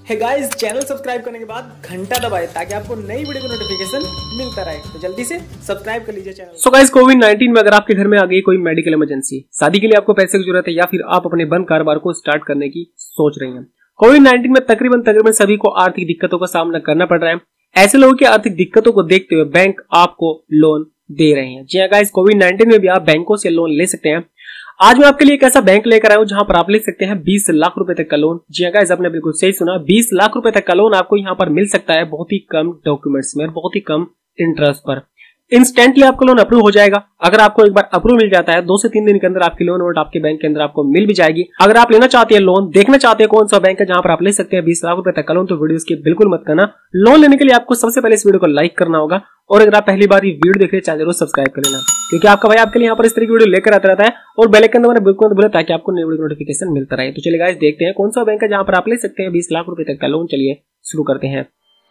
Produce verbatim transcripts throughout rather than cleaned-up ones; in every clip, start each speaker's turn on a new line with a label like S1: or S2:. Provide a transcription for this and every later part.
S1: है guys, channel subscribe करने के बाद घंटा दबाएं ताकि आपको नई वीडियो का नोटिफिकेशन मिलता रहे। तो जल्दी से सब्सक्राइब कर लीजिए channel.
S2: So guys, covid nineteen में अगर आपके घर में आ गई कोई मेडिकल इमरजेंसी, शादी के लिए आपको पैसे की जरूरत है या फिर आप अपने बंद कारोबार को स्टार्ट करने की सोच रही हैं। कोविड नाइनटीन में तकरीबन तकरीबन सभी को आर्थिक दिक्कतों का सामना करना पड़ रहा है। ऐसे लोगों की आर्थिक दिक्कतों को देखते हुए बैंक आपको लोन दे रहे हैं। जी हाँ गाइस, कोविड नाइनटीन में भी आप बैंकों से लोन ले सकते हैं। आज मैं आपके लिए एक ऐसा बैंक लेकर आया हूं जहां पर आप ले सकते हैं बीस लाख रुपए तक का लोन। जी हाँ गाइस, आपने बिल्कुल सही सुना, बीस लाख रुपए तक का लोन आपको यहां पर मिल सकता है बहुत ही कम डॉक्यूमेंट्स में और बहुत ही कम इंटरेस्ट पर। इंस्टेंटली आपका लोन अप्रूव हो जाएगा। अगर आपको एक बार अप्रूव मिल जाता है, दो से तीन दिन के अंदर आपकी लोन अमाउंट आपके बैंक के अंदर आपको मिल भी जाएगी। अगर आप लेना चाहते हैं लोन, देखना चाहते हैं कौन सा बैंक है जहां पर आप ले सकते हैं बीस लाख रुपए तक का लोन, तो वीडियो स्किप बिल्कुल मत करना। लोन लेने के लिए आपको सबसे पहले इस वीडियो को लाइक करना होगा और अगर आप पहली बार ये वीडियो देख रहे हैं चैनल जरूर सब्सक्राइब कर लेना, क्योंकि आपका भाई आपके लिए यहाँ पर इस तरह की वीडियो लेकर आता रहता है। और बेल आइकन दबाना बिल्कुल मत भूलें ताकि आपको नई वीडियो नोटिफिकेशन मिलता रहे। तो चलिए गाइस, देखते हैं कौन सा बैंक है जहां पर आप ले सकते हैं बीस लाख रुपए तक का लोन। चलिए शुरू करते हैं।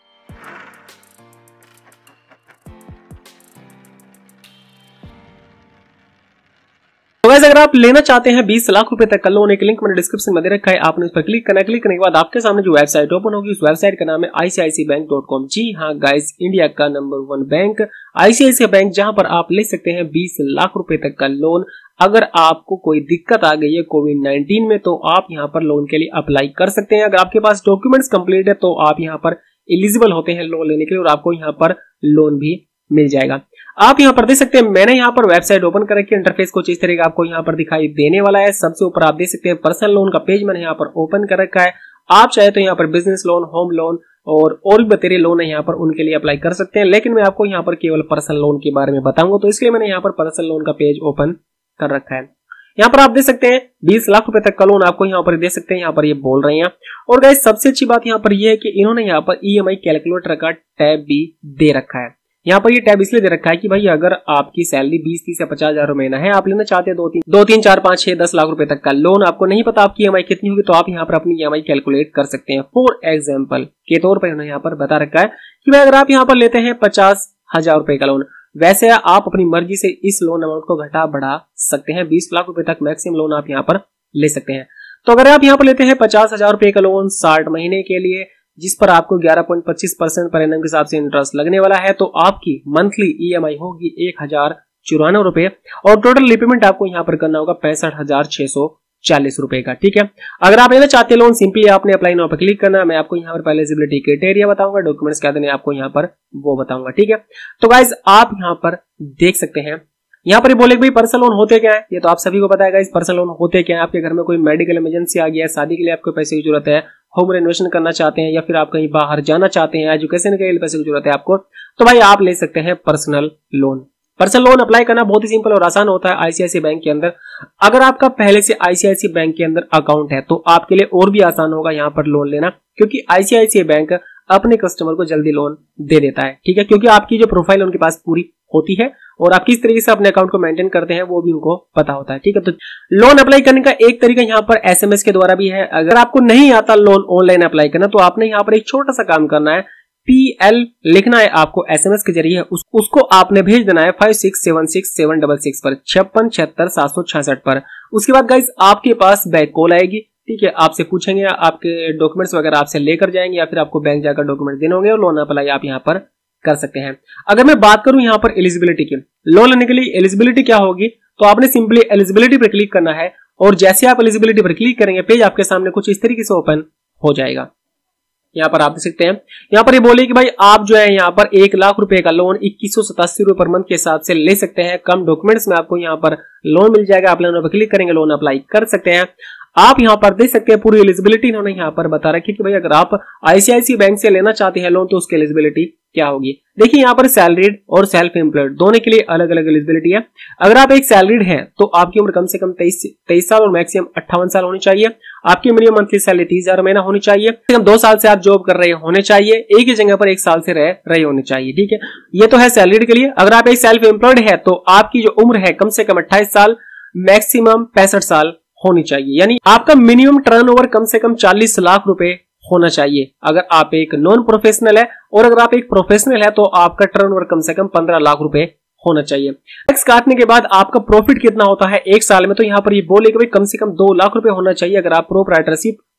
S2: तो वैसे अगर आप लेना चाहते हैं बीस लाख रुपए तक का लोन, एक लिंक मैंने डिस्क्रिप्शन में दे रखा है, आपने उस पर क्लिक करना है। क्लिक करने के बाद आपके सामने जो वेबसाइट ओपन होगी उस वेबसाइट का नाम है I C I C I bank dot com. जी हाँ गाइस, इंडिया का number one bank I C I C I bank, जहां पर आप ले सकते हैं बीस लाख रुपए तक का लोन। अगर आपको कोई दिक्कत आ गई है कोविड नाइनटीन में तो आप यहाँ पर लोन के लिए अप्लाई कर सकते हैं। अगर आपके पास डॉक्यूमेंट्स कंप्लीट है तो आप यहाँ पर एलिजिबल होते हैं लोन लेने के लिए और आपको यहाँ पर लोन भी मिल जाएगा। आप यहाँ पर देख सकते हैं, मैंने यहाँ पर वेबसाइट ओपन कर रखी है। इंटरफेस कुछ इस तरह का आपको यहाँ पर दिखाई देने वाला है। सबसे ऊपर आप देख सकते हैं पर्सनल लोन का पेज मैंने यहाँ पर ओपन कर रखा है। आप चाहे तो यहाँ पर बिजनेस लोन, होम लोन और और भी बतेरे लोन है यहाँ पर, उनके लिए अप्लाई कर सकते हैं। लेकिन मैं आपको यहाँ पर केवल पर्सनल लोन के बारे में बताऊंगा, तो इसलिए मैंने यहाँ पर पर्सनल लोन का पेज ओपन कर रखा है। यहाँ पर आप देख सकते हैं बीस लाख रुपए तक का लोन आपको यहाँ पर दे सकते हैं। यहाँ पर ये बोल रहे हैं। और गाइस, सबसे अच्छी बात यहाँ पर यह है कि इन्होंने यहाँ पर ई एम आई कैलकुलेटर का टैब भी दे रखा है। यहाँ पर ये टैब इसलिए दे रखा है कि भाई अगर आपकी सैलरी बीस तीस या पचास हजार महीना है, आप लेना चाहते हैं दो तीन दो तीन चार पांच छह दस लाख रुपए तक का लोन, आपको नहीं पता आपकी ई एम आई कितनी होगी, तो आप यहाँ पर अपनी ई एम आई कैलकुलेट कर सकते हैं। फॉर एग्जाम्पल के तौर पर इन्होंने यहाँ पर बता रखा है कि भाई अगर आप यहाँ पर लेते हैं पचास हजार रुपए का लोन, वैसे आप अपनी मर्जी से इस लोन अमाउंट को घटा बढ़ा सकते हैं। बीस लाख रुपए तक मैक्सिमम लोन आप यहाँ पर ले सकते हैं। तो अगर आप यहाँ पर लेते हैं पचास हजार रुपए का लोन साठ महीने के लिए, जिस पर आपको ग्यारह पॉइंट पच्चीस परसेंट पर एनम के हिसाब से इंटरेस्ट लगने वाला है, तो आपकी मंथली ई एम आई होगी एक हजार चौरानवे रुपए और टोटल रिपेमेंट आपको यहाँ पर करना होगा पैंसठ हजार छह सौ चालीस रुपए का। ठीक है, अगर आप लेना चाहते हैं लोन, सिंपली आपने अप्लाई नाउ पर क्लिक करना है। मैं आपको यहाँ पर पहले एलिजिबिलिटी क्राइटेरिया बताऊंगा, डॉक्यूमेंट्स क्या देने आपको यहाँ पर वो बताऊंगा। ठीक है, तो गाइज आप यहाँ पर देख सकते हैं, यहाँ पर बोले भाई पर्सनल लोन होते क्या है, ये तो आप सभी को पता है गाइस। पर्सनल लोन होते क्या है, आपके घर में कोई मेडिकल इमरजेंसी आ गया है, शादी के लिए आपको पैसे की जरूरत है, होम रेनोवेशन करना चाहते हैं या फिर आप कहीं बाहर जाना चाहते हैं, एजुकेशन के लिए पैसे की जरूरत है आपको, तो भाई आप ले सकते हैं personal loan. Personal loan apply करना बहुत ही सिंपल और आसान होता है I C I C I bank के अंदर। अगर आपका पहले से आई C I C I bank के अंदर अकाउंट है तो आपके लिए और भी आसान होगा यहाँ पर लोन लेना, क्योंकि आई C I C I bank अपने कस्टमर को जल्दी लोन दे देता है। ठीक है, क्योंकि आपकी जो प्रोफाइल उनके पास पूरी होती है और आप किस तरीके से अपने अकाउंट को मेंटेन करते हैं वो भी उनको पता होता है। ठीक है, तो लोन अप्लाई करने का एक तरीका यहाँ पर एस एम एस के द्वारा भी है। अगर आपको नहीं आता लोन ऑनलाइन अप्लाई करना, तो आपने यहाँ पर एक छोटा सा काम करना है, पी एल लिखना है आपको एस एम एस के जरिए, उस, उसको आपने भेज देना है five six seven six seven double six पर, छप्पन छिहत्तर सात सौ छियासठ पर। उसके बाद गाइस आपके पास बैक कॉल आएगी। ठीक है, आपसे पूछेंगे, आपके डॉक्यूमेंट्स वगैरह आपसे लेकर जाएंगे या फिर आपको बैंक जाकर डॉक्यूमेंट देने होंगे और लोन अप्लाई आप यहाँ पर कर सकते हैं। अगर मैं बात करूं यहाँ पर एलिजिबिलिटी की, लोन लेने के लिए एलिजिबिलिटी क्या होगी, तो आपने सिंपली एलिजिबिलिटी पर क्लिक करना है और जैसे आप एलिजिबिलिटी पर क्लिक करेंगे पेज आपके सामने कुछ इस तरीके से ओपन हो जाएगा। यहाँ पर आप देख सकते हैं, यहाँ पर ये बोले कि भाई आप जो है यहाँ पर एक लाख रुपए का लोन इक्कीस सौ सतासी रुपए पर मंथ के हिसाब से ले सकते हैं। कम डॉक्यूमेंट्स में आपको यहाँ पर लोन मिल जाएगा। आप लोन पर क्लिक करेंगे, लोन अप्लाई कर सकते हैं। आप यहाँ पर देख सकते हैं पूरी एलिजिबिलिटी इन्होंने यहाँ पर बता रखी कि भाई अगर आप आई C I C I bank से लेना चाहते हैं लोन तो उसकी एलिजिबिलिटी क्या होगी। देखिए यहाँ पर सैलरीड और सेल्फ एम्प्लॉयड दोनों के लिए अलग अलग एलिजिबिलिटी है। अगर आप एक सैलरीड हैं तो आपकी उम्र कम से कम तेईस तेईस साल और मैक्सिमम अट्ठावन साल होनी चाहिए। आपकी मिनिमम मंथली सैलरी तीस हजार महीना होनी चाहिए। दो साल से आप जॉब कर रहे होने चाहिए, एक ही जगह पर एक साल से रह रहे होने चाहिए। ठीक है, ये तो है सैलरीड के लिए। अगर आप एक सेल्फ एम्प्लॉयड है तो आपकी जो उम्र है कम से कम अट्ठाईस साल, मैक्सिमम पैंसठ साल होनी चाहिए, यानी आपका मिनिमम टर्नओवर कम से कम चालीस लाख रुपए होना चाहिए। अगर आप एक नॉन प्रोफेशनल है और अगर आप एक प्रोफेशनल है तो आपका टर्नओवर कम से कम पंद्रह लाख रुपए होना चाहिए। टैक्स काटने के बाद आपका प्रॉफिट कितना होता है एक साल में, तो यहाँ पर ये बोले कि भाई कम से कम दो लाख रुपए होना चाहिए अगर आप proprietorship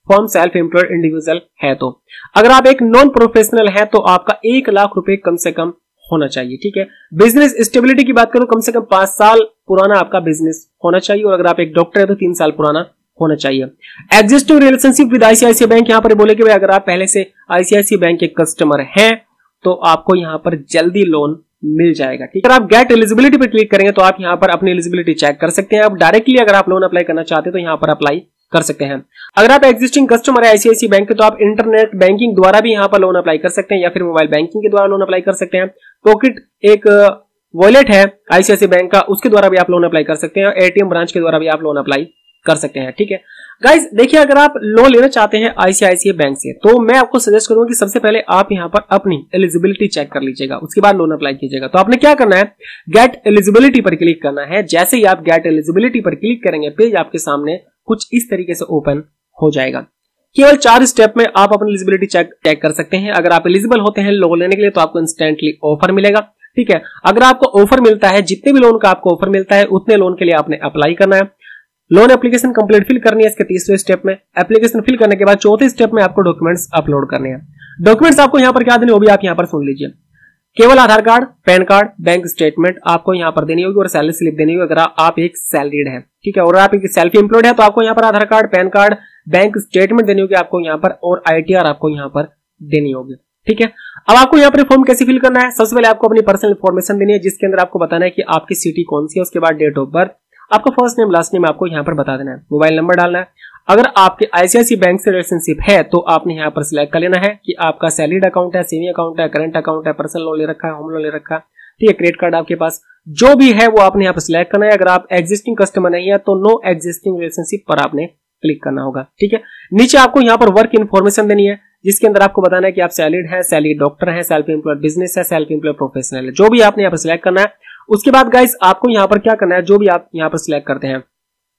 S2: form self employed individual है तो। अगर आप एक नॉन प्रोफेशनल है तो आपका एक लाख रुपए कम से कम होना चाहिए, ठीक है। बिजनेस स्टेबिलिटी की बात करूं, कम से कम पांच साल पुराना आपका बिजनेस होना चाहिए, और अगर आप एक डॉक्टर है तो तीन साल पुराना होना चाहिए। Existing relationship with ICICI bank, यहां पर बोले कि भाई अगर आप पहले से आईसीआईसीआई बैंक के कस्टमर हैं तो आपको यहां पर जल्दी लोन मिल जाएगा, ठीक है। अगर आप गेट एलिजिबिलिटी पर क्लिक करेंगे तो आप यहां पर अपनी एलिजिबिलिटी चेक कर सकते हैं। आप डायरेक्टली अगर आप लोन अप्लाई करना चाहते हैं तो यहां पर अप्लाई कर सकते हैं। अगर आप एग्जिस्टिंग कस्टमर है आईसीआईसीआई बैंक के तो आप इंटरनेट बैंकिंग द्वारा भी यहां पर लोन अप्लाई कर सकते हैं, या फिर मोबाइल बैंकिंग के द्वारा लोन अप्लाई कर सकते हैं। पॉकेट एक वॉलेट है आईसीआईसीआई बैंक का, उसके द्वारा भी आप लोन अप्लाई कर सकते हैं। एटीएम ब्रांच के द्वारा भी आप लोन अप्लाई कर सकते हैं, ठीक है। गाइस देखिए, अगर आप लोन लेना चाहते हैं आईसीआईसीआई बैंक से तो मैं आपको सजेस्ट करूंगा कि सबसे पहले आप यहां पर अपनी एलिजिबिलिटी चेक कर लीजिएगा, उसके बाद लोन अप्लाई कीजिएगा। तो आपने क्या करना है, गेट एलिजिबिलिटी पर क्लिक करना है। जैसे ही आप गेट एलिजिबिलिटी पर क्लिक करेंगे पेज आपके सामने कुछ इस तरीके से ओपन हो जाएगा। केवल चार स्टेप में आप अपनी एलिजिबिलिटी चेक चेक कर सकते हैं। अगर आप एलिजिबल होते हैं लोन लेने के लिए तो आपको इंस्टेंटली ऑफर मिलेगा, ठीक है। अगर आपको ऑफर मिलता है, जितने भी लोन का आपको ऑफर मिलता है उतने लोन के लिए आपने अप्लाई करना है। लोन एप्लीकेशन कंप्लीट फिल करनी है इसके तीसरे स्टेप में। एप्लीकेशन फिल करने के बाद चौथे स्टेप में आपको डॉक्यूमेंट्स अपलोड करने हैं। डॉक्यूमेंट्स आपको यहां पर क्या देने, वो भी आप यहां पर सुन लीजिए। केवल Aadhaar card, PAN card, bank statement आपको यहां पर देनी होगी, और सैलरी स्लिप देनी होगी अगर आप एक सैलरीड है, ठीक है। और आप एक सेल्फ एम्प्लॉयड है तो आपको यहां पर Aadhaar card, PAN card, bank statement देनी होगी आपको यहां पर, और आईटीआर आपको यहां पर देनी होगी, ठीक है। अब आपको यहां पर फॉर्म कैसे फिल करना है, सबसे पहले आपको अपनी पर्सनल इन्फॉर्मेशन देनी है, जिसके अंदर आपको बताना है कि आपकी सिटी कौन सी है, उसके बाद डेट ऑफ बर्थ, आपका फर्स्ट नेम लास्ट नेम आपको यहां पर बता देना है, मोबाइल नंबर डालना है। अगर आपके आईसीआईसीआई बैंक से रिलेशनशिप है तो आपने यहां पर सिलेक्ट कर लेना है कि आपका सैलरीड अकाउंट है, सेविंग अकाउंट है, करंट अकाउंट है, पर्सनल लोन ले रखा है, होम लोन ले रखा है, ठीक है, क्रेडिट कार्ड आपके पास जो भी है वो आपने यहां पर सिलेक्ट करना है। अगर आप एग्जिस्टिंग कस्टमर नहीं है तो नो एग्जिस्टिंग रिलेशनशिप पर आपने क्लिक करना होगा, ठीक है। नीचे आपको यहां पर वर्क इन्फॉर्मेशन देनी है, जिसके अंदर आपको बताना है कि आप सैलरीड है, सैलरी डॉक्टर है, सेल्फ एम्प्लॉयड बिजनेस है, सेल्फ एम्प्लॉयड प्रोफेशनल है, जो भी आपने यहां पर सिलेक्ट करना है। उसके बाद गाइस आपको यहां पर क्या करना है, जो भी आप यहां पर सिलेक्ट करते हैं,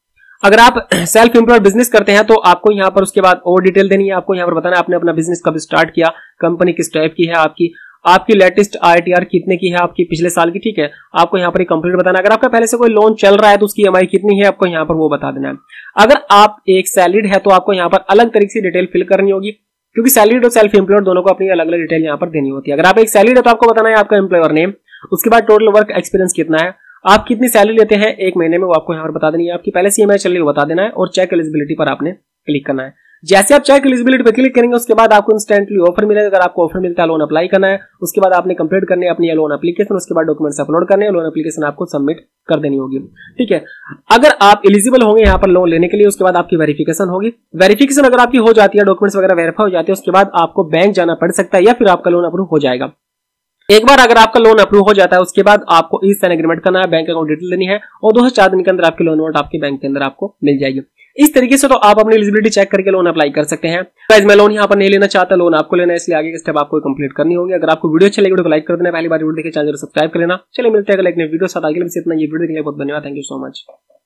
S2: अगर आप सेल्फ एम्प्लॉयड बिजनेस करते हैं तो आपको यहां पर उसके बाद और डिटेल देनी है। आपको यहां पर बताना है आपने अपना बिजनेस कब स्टार्ट किया, कंपनी किस टाइप की है, आपकी आपकी लेटेस्ट आईटीआर कितने की है, आपकी पिछले साल की, ठीक है। आपको यहां पर कंप्लीट बताना है। अगर आपका पहले से कोई लोन चल रहा है तो उसकी ईएमआई कितनी है आपको यहां पर वो बता देना है। अगर आप एक सैलरीड है तो आपको यहां पर अलग तरीके से डिटेल फिल करनी होगी, क्योंकि सैलरीड और सेल्फ एम्प्लॉयड दोनों को अपनी अलग अलग डिटेल यहां पर देनी होती है। अगर आप एक सैलरीड है तो आपको बताना है आपका एम्प्लॉयर नेम, उसके बाद टोटल वर्क एक्सपीरियंस कितना है, आप कितनी सैलरी लेते हैं एक महीने में वो आपको यहां पर बता देनी है, आपकी पहले से ईएमआई चल रही है वो बता देना है, और चेक एलिजिबिलिटी पर आपने क्लिक करना है। जैसे आप चेक एलिजिबिलिटी पर क्लिक करेंगे उसके बाद आपको इंस्टेंटली ऑफर मिलेगा। अगर आपको ऑफर मिलता है लोन अप्लाई करना है, उसके बाद आपने कंप्लीट करनी है अपनी लोन एप्लीकेशन, उसके बाद डॉक्यूमेंट्स अपलोड करने हैं, लोन एप्लीकेशन आपको सबमिट कर देनी होगी, ठीक है। अगर आप एलिजिबल होंगे यहाँ पर लोन लेने के लिए, उसके बाद आपकी वेरिफिकेशन होगी। वेरिफिकेशन अगर आपकी हो जाती है, डॉक्यूमेंट्स वगैरह वेरीफाई हो जाती है, उसके बाद आपको बैंक जाना पड़ सकता है या फिर आपका लोन अप्रूव हो जाएगा। एक बार अगर आपका लोन अप्रूव हो जाता है उसके बाद आपको ई साइन एग्रीमेंट करना है, बैंक अकाउंट डिटेल देनी है, और दो से चार दिन के अंदर आपकी लोन अमाउंट आपके बैंक के अंदर आपको मिल जाएगी। इस तरीके से तो आप अपनी एलिजिबिलिटी चेक करके लोन अप्लाई कर सकते हैं। गाइस मैं लोन यहाँ पर नहीं लेना चाहता, लोन आपको लेना है, इसलिए आगे के स्टेप आपको कंप्लीट करनी होगी। अगर आपको वीडियो अच्छी लगी वीडियो को लाइक कर देना, पहली बार वीडियो देखिए चैनल सब्सक्राइब कर लेना। चलिए मिलते हैं अगले एक नए वीडियो साथ, आगे भी इतना ये वीडियो देखने के लिए बहुत धन्यवाद, थैंक यू सो मच।